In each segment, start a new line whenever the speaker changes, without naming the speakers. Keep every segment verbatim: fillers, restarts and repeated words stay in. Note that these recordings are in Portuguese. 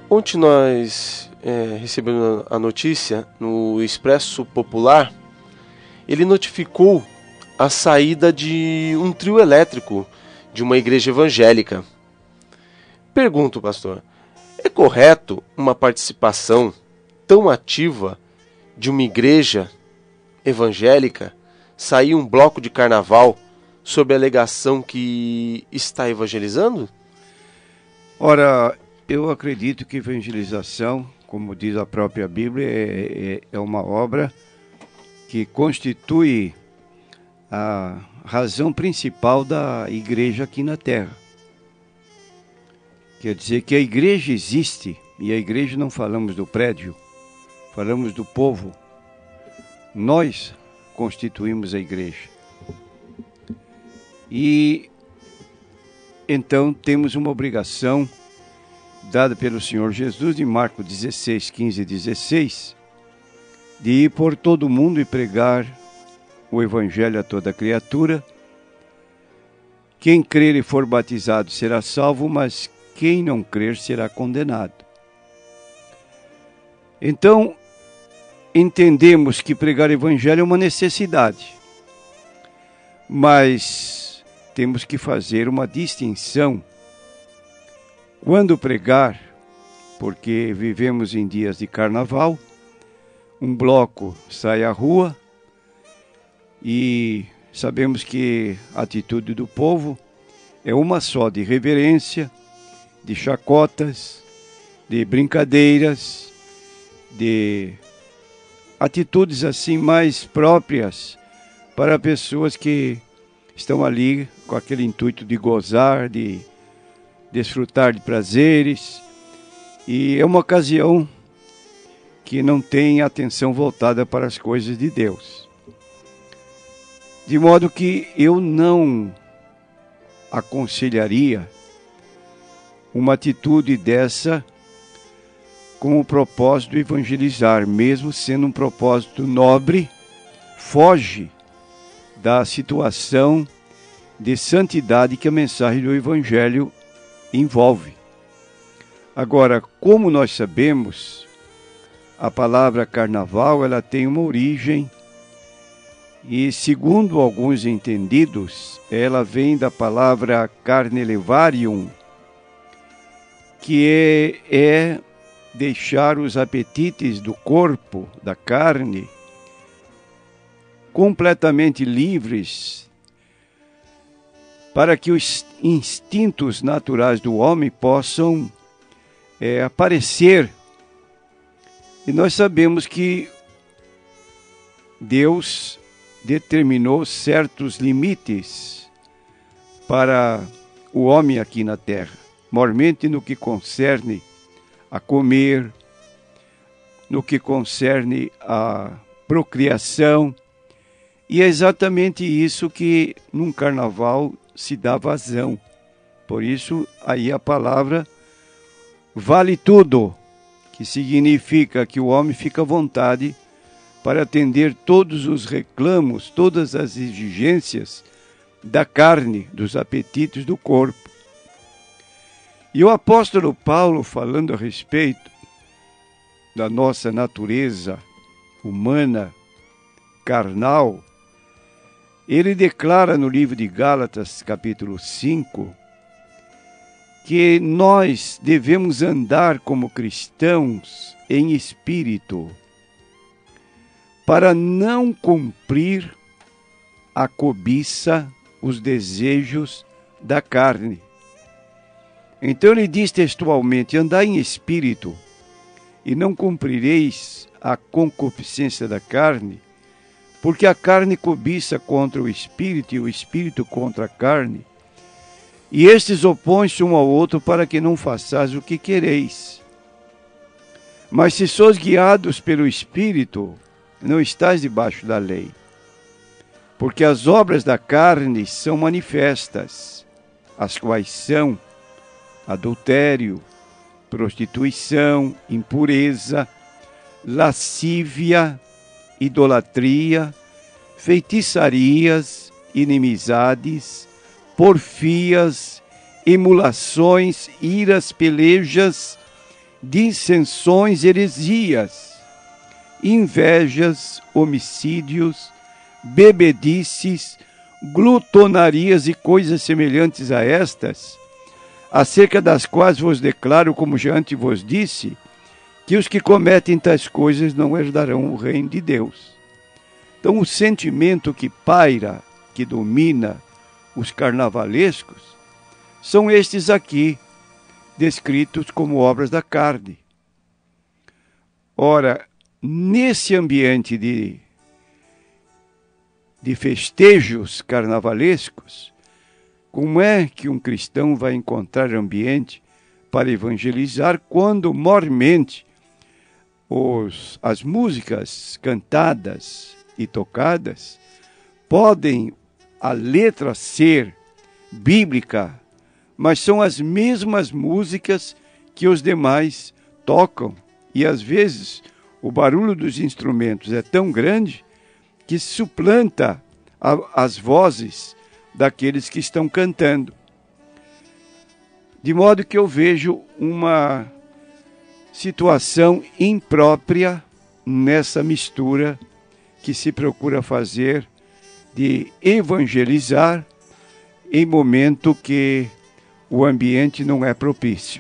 Ontem nós é, recebemos a notícia no Expresso Popular. Ele notificou a saída de um trio elétrico de uma igreja evangélica. Pergunto, pastor, é correto uma participação tão ativa de uma igreja evangélica sair um bloco de carnaval sob a alegação que está evangelizando?
Ora, eu acredito que evangelização, como diz a própria Bíblia, é, é, é uma obra que constitui a razão principal da igreja aqui na Terra. Quer dizer que a igreja existe, e a igreja não falamos do prédio, falamos do povo. Nós constituímos a igreja. E então temos uma obrigação dada pelo Senhor Jesus, em Marcos dezesseis, quinze e dezesseis, de ir por todo o mundo e pregar o Evangelho a toda criatura. Quem crer e for batizado será salvo, mas quem não crer será condenado. Então, entendemos que pregar o Evangelho é uma necessidade, mas temos que fazer uma distinção. Quando pregar, porque vivemos em dias de carnaval, um bloco sai à rua e sabemos que a atitude do povo é uma só, de reverência, de chacotas, de brincadeiras, de atitudes assim mais próprias para pessoas que estão ali com aquele intuito de gozar, de desfrutar de prazeres, e é uma ocasião que não tem atenção voltada para as coisas de Deus. De modo que eu não aconselharia uma atitude dessa com o propósito de evangelizar, mesmo sendo um propósito nobre, foge da situação de santidade que a mensagem do Evangelho envolve. Agora, como nós sabemos, a palavra carnaval ela tem uma origem e, segundo alguns entendidos, ela vem da palavra carnelevarium, que é, é deixar os apetites do corpo, da carne, completamente livres, para que os instintos naturais do homem possam é, aparecer. E nós sabemos que Deus determinou certos limites para o homem aqui na terra, mormente no que concerne a comer, no que concerne a procriação, e é exatamente isso que num carnaval se dá vazão. Por isso, aí a palavra vale tudo, que significa que o homem fica à vontade para atender todos os reclamos, todas as exigências da carne, dos apetites do corpo. E o apóstolo Paulo, falando a respeito da nossa natureza humana, carnal, ele declara no livro de Gálatas, capítulo cinco, que nós devemos andar como cristãos em espírito, para não cumprir a cobiça, os desejos da carne. Então ele diz textualmente: andai em espírito, e não cumprireis a concupiscência da carne, porque a carne cobiça contra o espírito, e o espírito contra a carne, e estes opõem-se um ao outro para que não façais o que quereis. Mas se sois guiados pelo espírito, não estáis debaixo da lei. Porque as obras da carne são manifestas, as quais são adultério, prostituição, impureza, lascívia, idolatria, feitiçarias, inimizades, porfias, emulações, iras, pelejas, dissensões, heresias, invejas, homicídios, bebedices, glutonarias e coisas semelhantes a estas, acerca das quais vos declaro, como já antes vos disse, que os que cometem tais coisas não herdarão o reino de Deus. Então, o sentimento que paira, que domina os carnavalescos, são estes aqui, descritos como obras da carne. Ora, nesse ambiente de, de festejos carnavalescos, como é que um cristão vai encontrar ambiente para evangelizar quando, mormente, os, as músicas cantadas e tocadas podem a letra ser bíblica, mas são as mesmas músicas que os demais tocam, e às vezes o barulho dos instrumentos é tão grande que suplanta a, as vozes daqueles que estão cantando. De modo que eu vejo uma situação imprópria nessa mistura que se procura fazer de evangelizar em momento que o ambiente não é propício.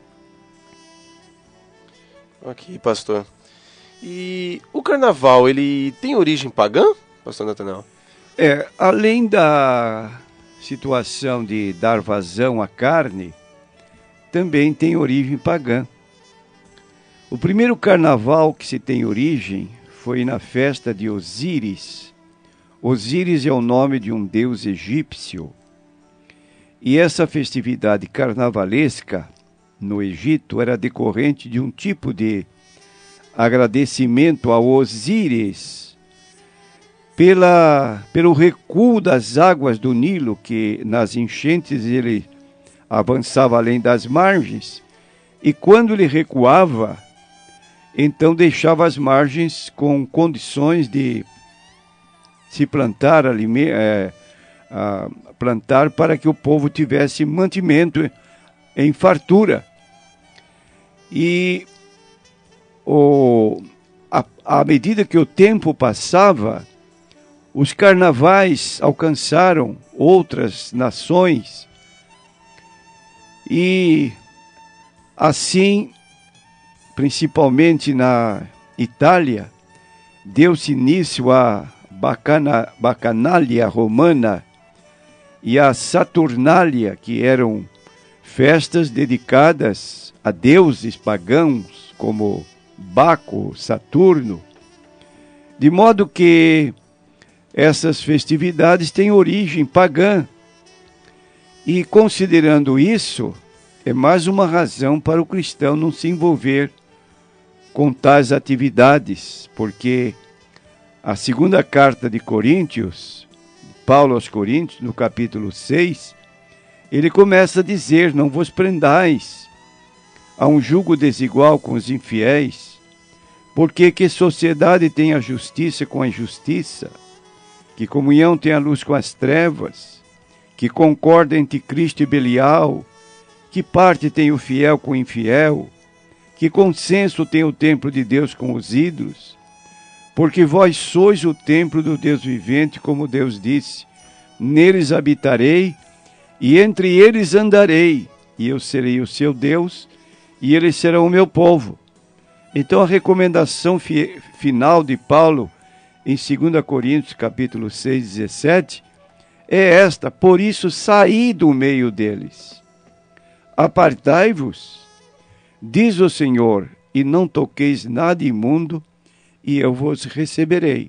Ok, pastor. E o carnaval, ele tem origem pagã, pastor Natanael?
É, além da situação de dar vazão à carne, também tem origem pagã. O primeiro carnaval que se tem origem foi na festa de Osíris. Osíris é o nome de um deus egípcio. E essa festividade carnavalesca no Egito era decorrente de um tipo de agradecimento a Osíris pela, pelo recuo das águas do Nilo, que nas enchentes ele avançava além das margens, e quando ele recuava, então deixava as margens com condições de se plantar, é, a, plantar para que o povo tivesse mantimento em fartura. E o, a, à medida que o tempo passava, os carnavais alcançaram outras nações e assim, principalmente na Itália, deu-se início à bacana, bacanália romana e à Saturnália, que eram festas dedicadas a deuses pagãos como Baco, Saturno, de modo que essas festividades têm origem pagã. E considerando isso, é mais uma razão para o cristão não se envolver com tais atividades, porque a segunda carta de Coríntios, Paulo aos Coríntios, no capítulo seis, ele começa a dizer: não vos prendais a um jugo desigual com os infiéis, porque que sociedade tem a justiça com a injustiça, que comunhão tem a luz com as trevas, que concorda entre Cristo e Belial, que parte tem o fiel com o infiel, que consenso tem o templo de Deus com os ídolos, porque vós sois o templo do Deus vivente, como Deus disse: neles habitarei, e entre eles andarei, e eu serei o seu Deus, e eles serão o meu povo. Então a recomendação fi- final de Paulo, em dois Coríntios, capítulo seis, dezessete, é esta: por isso saí do meio deles. Apartai-vos, diz o Senhor, e não toqueis nada imundo, e eu vos receberei.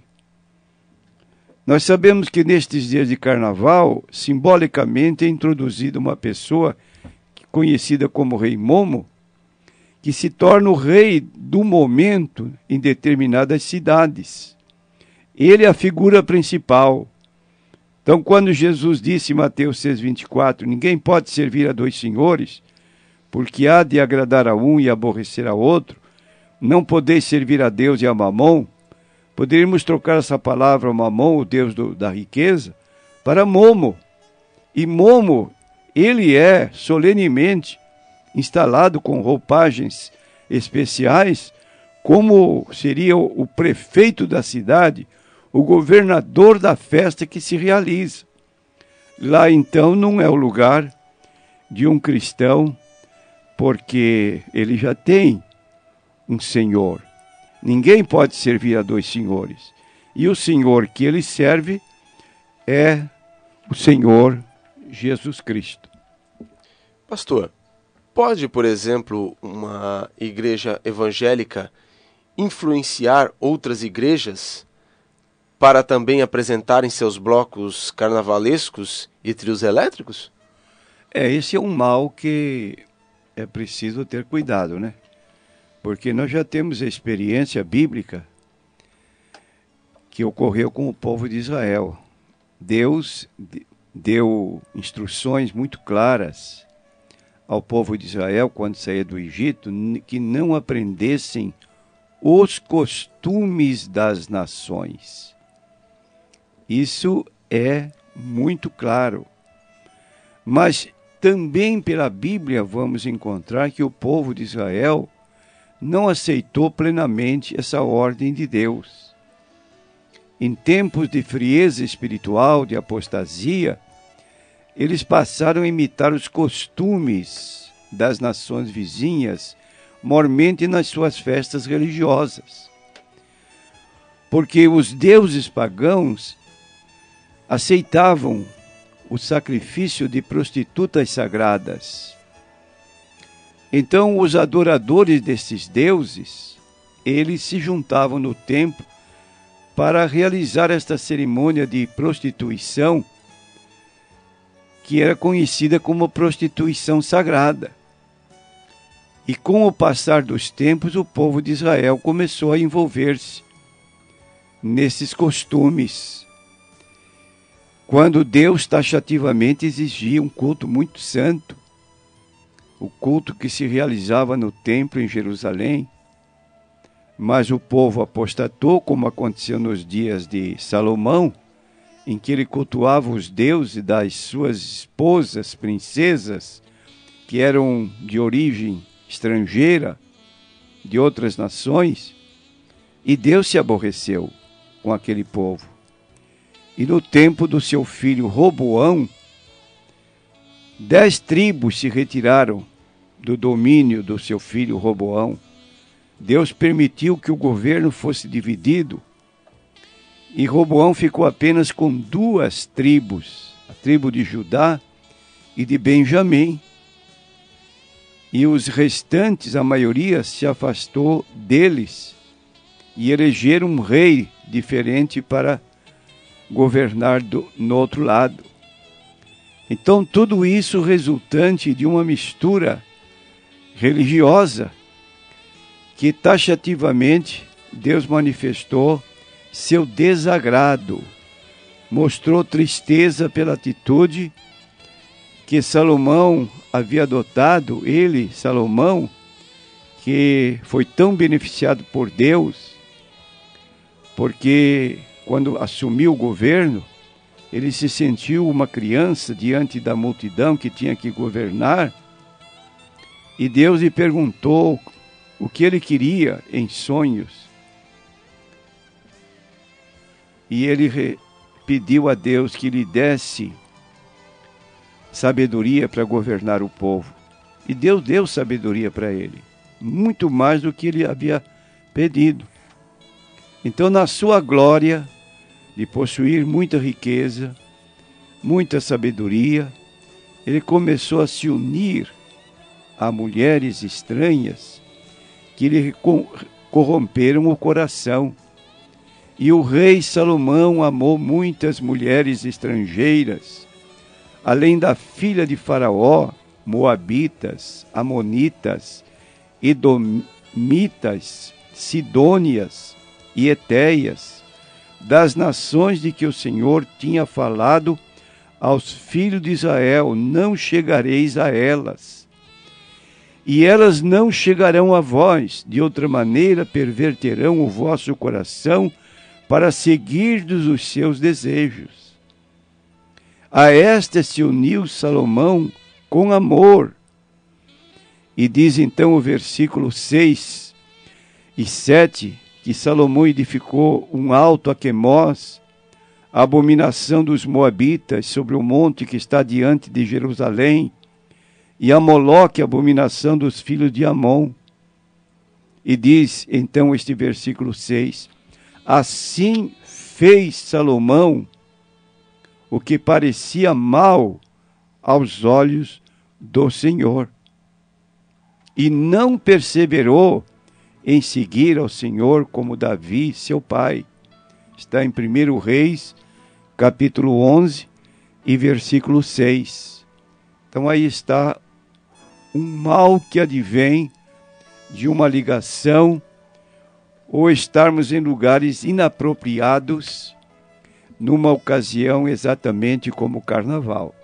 Nós sabemos que nestes dias de carnaval, simbolicamente é introduzida uma pessoa conhecida como Rei Momo, que se torna o rei do momento em determinadas cidades. Ele é a figura principal. Então, quando Jesus disse em Mateus seis, vinte e quatro, ninguém pode servir a dois senhores, porque há de agradar a um e aborrecer a outro, não podeis servir a Deus e a Mamon, poderíamos trocar essa palavra Mamon, o Deus do, da riqueza, para Momo. E Momo, ele é solenemente instalado com roupagens especiais, como seria o prefeito da cidade, o governador da festa que se realiza. Lá então não é o lugar de um cristão, porque ele já tem um senhor. Ninguém pode servir a dois senhores. E o senhor que ele serve é o Senhor Jesus Cristo.
Pastor, pode, por exemplo, uma igreja evangélica influenciar outras igrejas para também apresentarem seus blocos carnavalescos e trios elétricos?
É, esse é um mal que é preciso ter cuidado, né? Porque nós já temos a experiência bíblica que ocorreu com o povo de Israel. Deus deu instruções muito claras ao povo de Israel, quando saía do Egito, que não aprendessem os costumes das nações. Isso é muito claro. Mas também pela Bíblia vamos encontrar que o povo de Israel não aceitou plenamente essa ordem de Deus. Em tempos de frieza espiritual, de apostasia, eles passaram a imitar os costumes das nações vizinhas, mormente nas suas festas religiosas. Porque os deuses pagãos aceitavam o sacrifício de prostitutas sagradas. Então, os adoradores desses deuses, eles se juntavam no templo para realizar esta cerimônia de prostituição, que era conhecida como prostituição sagrada. E com o passar dos tempos, o povo de Israel começou a envolver-se nesses costumes, quando Deus taxativamente exigia um culto muito santo, o culto que se realizava no templo em Jerusalém. Mas o povo apostatou, como aconteceu nos dias de Salomão, em que ele cultuava os deuses das suas esposas, princesas, que eram de origem estrangeira, de outras nações, e Deus se aborreceu com aquele povo. E no tempo do seu filho Roboão, dez tribos se retiraram do domínio do seu filho Roboão. Deus permitiu que o governo fosse dividido e Roboão ficou apenas com duas tribos, a tribo de Judá e de Benjamim. E os restantes, a maioria, se afastou deles e elegeram um rei diferente para governar do, no outro lado. Então, tudo isso resultante de uma mistura religiosa que taxativamente Deus manifestou seu desagrado, mostrou tristeza pela atitude que Salomão havia adotado, ele, Salomão, que foi tão beneficiado por Deus, porque quando assumiu o governo, ele se sentiu uma criança diante da multidão que tinha que governar, e Deus lhe perguntou o que ele queria em sonhos. E ele pediu a Deus que lhe desse sabedoria para governar o povo. E Deus deu sabedoria para ele, muito mais do que ele havia pedido. Então, na sua glória de possuir muita riqueza, muita sabedoria, ele começou a se unir a mulheres estranhas que lhe corromperam o coração. E o rei Salomão amou muitas mulheres estrangeiras, além da filha de Faraó, moabitas, amonitas, edomitas, sidônias e etéias, das nações de que o Senhor tinha falado aos filhos de Israel: não chegareis a elas. E elas não chegarão a vós, de outra maneira perverterão o vosso coração para seguirdes os seus desejos. A esta se uniu Salomão com amor, E diz então o versículo seis e sete, que Salomão edificou um alto a Quemós, a abominação dos moabitas, sobre o monte que está diante de Jerusalém, e a Moloque, a abominação dos filhos de Amon. E diz então este versículo seis, assim fez Salomão o que parecia mal aos olhos do Senhor, e não perseverou em seguir ao Senhor como Davi, seu pai. Está em primeiro Reis, capítulo onze e versículo seis. Então aí está um mal que advém de uma ligação ou estarmos em lugares inapropriados numa ocasião exatamente como o carnaval.